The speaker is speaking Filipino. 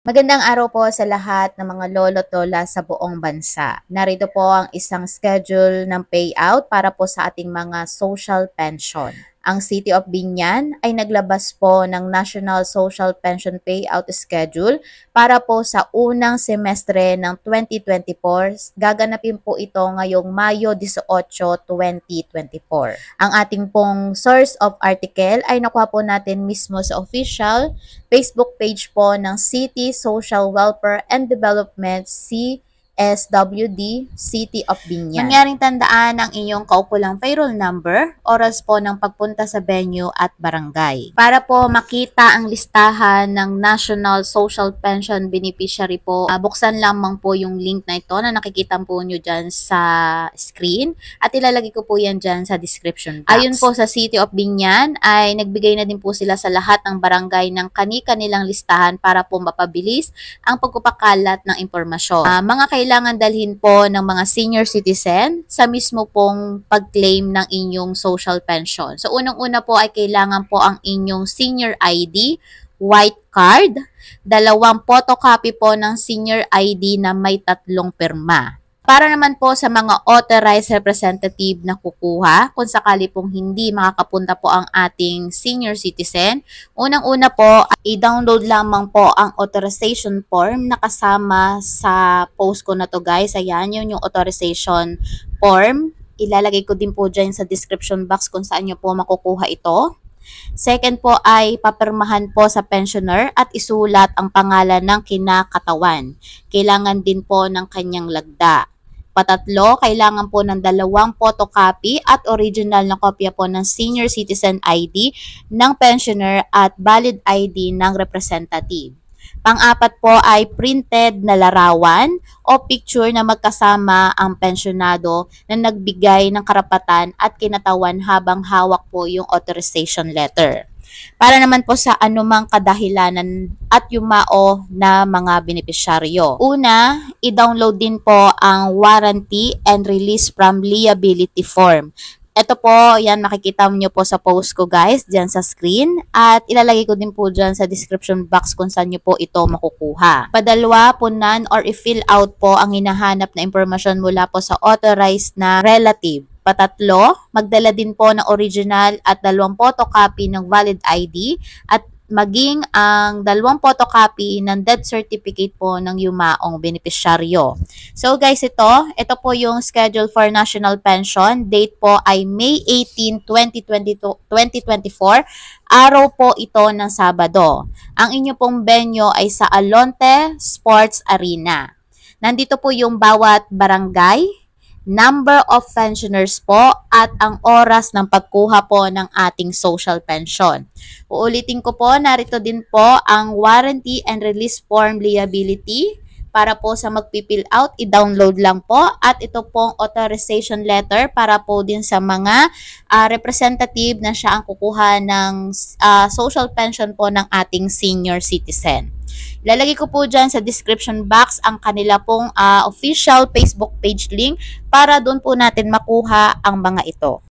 Magandang araw po sa lahat ng mga lolo't lola sa buong bansa. Narito po ang isang schedule ng payout para po sa ating mga social pension. Ang City of Biñan ay naglabas po ng National Social Pension Payout Schedule para po sa unang semestre ng 2024. Gaganapin po ito ngayong Mayo 18, 2024. Ang ating pong source of article ay nakuha po natin mismo sa official Facebook page po ng City Social Welfare and Development CSWD City of Biñan. Mangyaring tandaan ang inyong kaukulang payroll number, oras po ng pagpunta sa venue at barangay. Para po makita ang listahan ng National Social Pension Beneficiary po, buksan lamang po yung link na ito na nakikita po nyo dyan sa screen at ilalagay ko po yan dyan sa description box. Ayun po sa City of Biñan ay nagbigay na din po sila sa lahat ng barangay ng kani-kanilang listahan para po mapabilis ang pagpapakalat ng impormasyon. Mga kailangan dalhin po ng mga senior citizen sa mismo pong pag-claim ng inyong social pension. So unang-una po ay kailangan po ang inyong senior ID, white card, 2 photocopy po ng senior ID na may 3 pirma. Para naman po sa mga authorized representative na kukuha, kung sakali pong hindi makakapunta po ang ating senior citizen, unang-una po, i-download lamang po ang authorization form na kasama sa post ko na to guys. Ayan, yun yung authorization form. Ilalagay ko din po dyan sa description box kung saan nyo po makukuha ito. Second po ay papirmahan po sa pensioner at isulat ang pangalan ng kinakatawan. Kailangan din po ng kanyang lagda. Patatlo, kailangan po ng 2 photocopy at original na kopya po ng senior citizen ID ng pensioner at valid ID ng representative. Pang-apat po ay printed na larawan o picture na magkasama ang pensionado na nagbigay ng karapatan at kinatawan habang hawak po yung authorization letter. Para naman po sa anumang kadahilanan at yumao na mga benepisyaryo. Una, i-download din po ang Warranty and Release from Liability Form. Ito po, yan makikita nyo po sa post ko guys, dyan sa screen. At ilalagay ko din po dyan sa description box kung saan nyo po ito makukuha. Padalwa, punan or i-fill out po ang hinahanap na impormasyon mula po sa authorized na relative. Patatlo, magdala din po ng original at 2 photocopy ng valid ID at maging ang 2 photocopy ng death certificate po ng yumaong benepisyaryo. So guys, ito po yung schedule for national pension. Date po ay May 18, 2024. Araw po ito ng Sabado. Ang inyo pong venue ay sa Alonte Sports Arena. Nandito po yung bawat barangay, number of pensioners po at ang oras ng pagkuha po ng ating social pension. Uulitin ko po, narito din po ang warranty and release form liability. Para po sa magpipill out, i-download lang po. At ito pong authorization letter para po din sa mga representative na siya ang kukuha ng social pension po ng ating senior citizen. Ilalagay ko po dyan sa description box ang kanila pong official Facebook page link para doon po natin makuha ang mga ito.